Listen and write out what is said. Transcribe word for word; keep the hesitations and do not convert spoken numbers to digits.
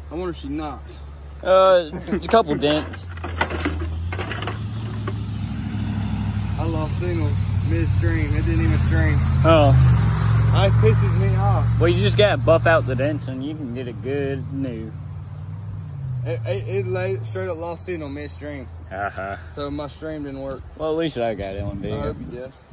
I wonder if she knocks. Uh, a couple dents. I lost signal midstream. It didn't even stream. Oh. That pisses me off. Well, you just gotta buff out the dents and you can get a good new. It, it, it laid straight up lost signal midstream. Uh-huh. So my stream didn't work. Well, at least I got it one I big. hope you did.